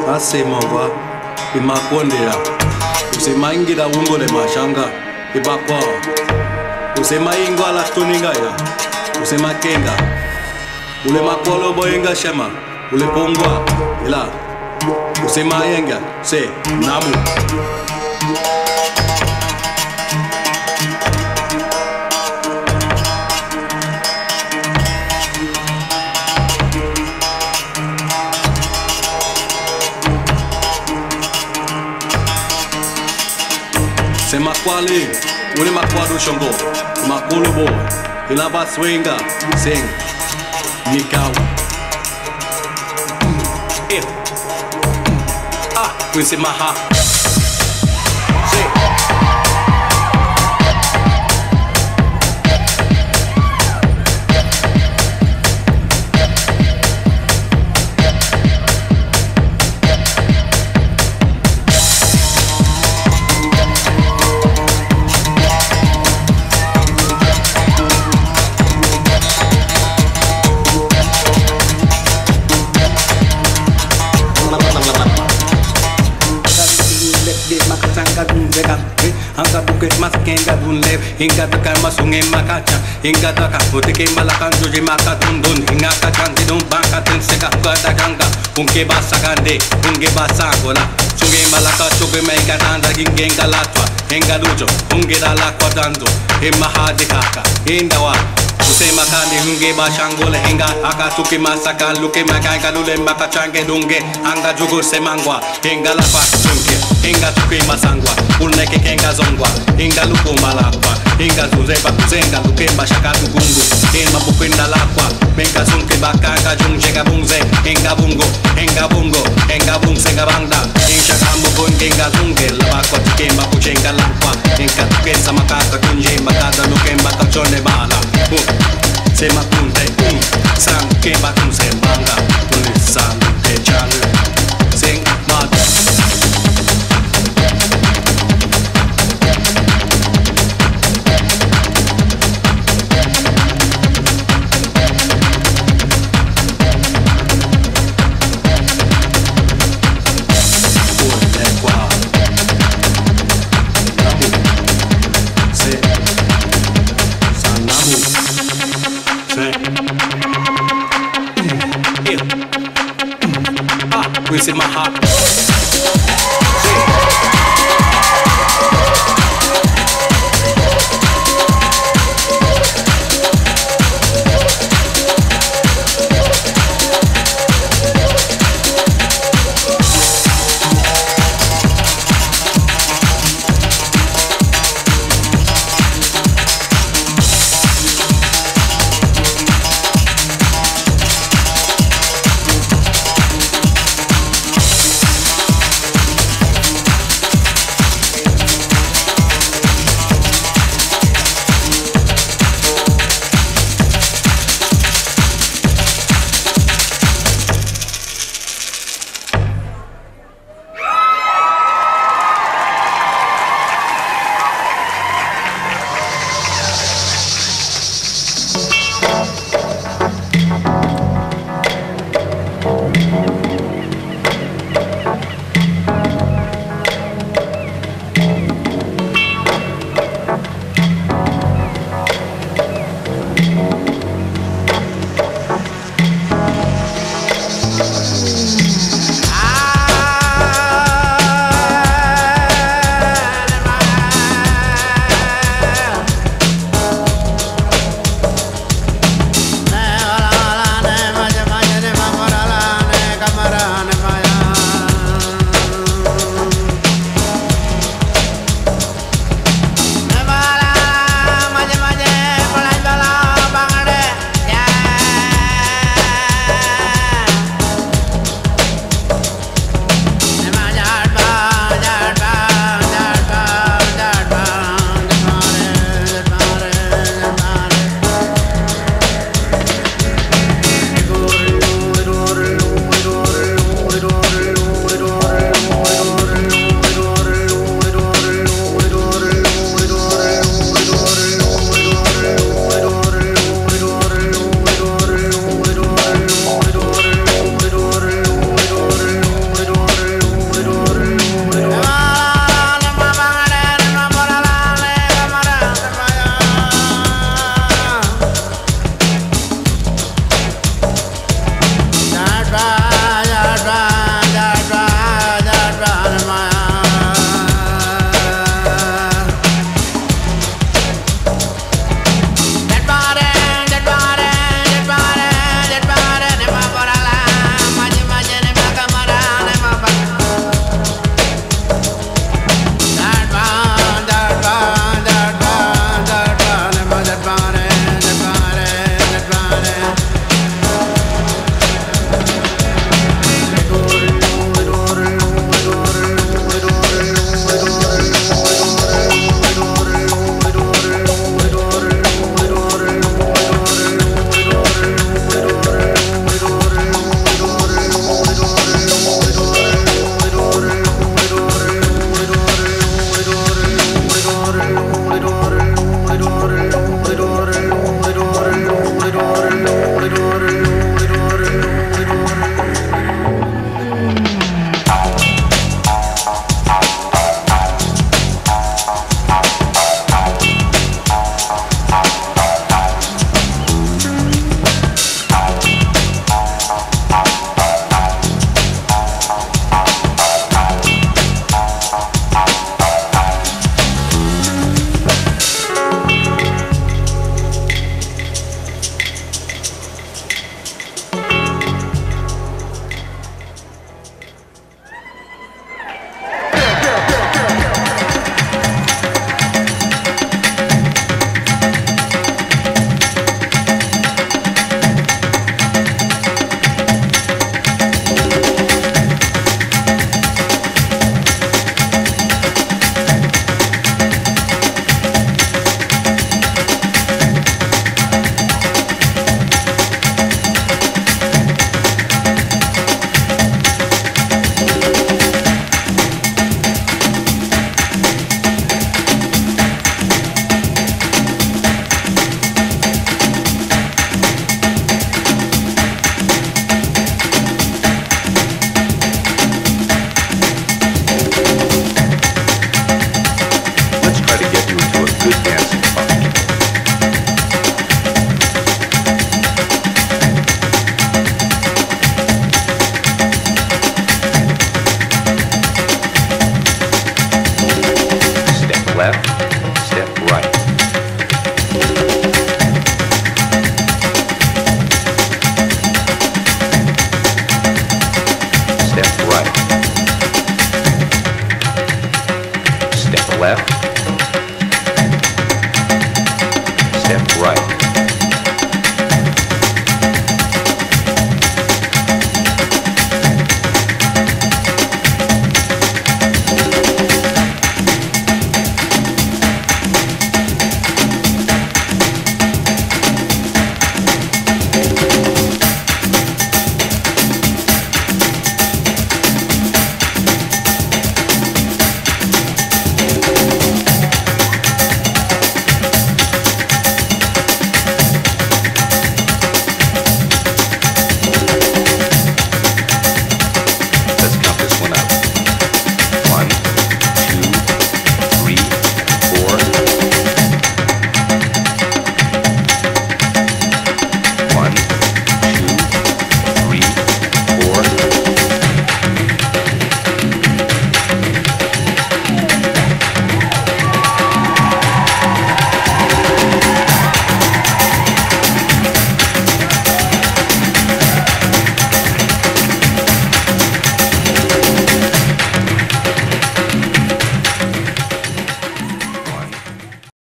asemangwa imakondera usemaingira ungole mashanga ipakwa usemaingwa lastoningaya usemakenga ule makolo boyenga shema ule pongwa ila usemayenga se namu se makwale ule makwado shongo makolo bo ila baswenga sing mikau Quincy Maha Angka buket mas kenga bunle hingga tekan masungin makaca hingga taka putike malakan joji maka tundun hingga kacan tidung bangka ten seka kata kangka unke basa kande unke basa kola sunge malaka choge mega tanda hingga galatwa hingga dujo unke dala kwadando himma hadi kaka hindawa Usema kani hunge bashangole hinga aka suki masaka luke makai kalule makachange dunge anga jugu semangwa hinga lapa chunke hinga tuki masangwa ulneke kenga zongwa hinga luku malakwa hinga zuzeba kuzenga luke bashaka tugungu hima bukwinda lakwa menga sunke bakanga jungjenga bungze hinga bungo hinga bungsenga bangda hinga kambu bungenga zunge labakwa tukemba kuchenga lakwa hinga tukesa makata kunje makata luke makachone bala Sema kunde sang kemba kum sembanga tulisan pejang sing mat Quincy Maha left, step right. Step right. Step left.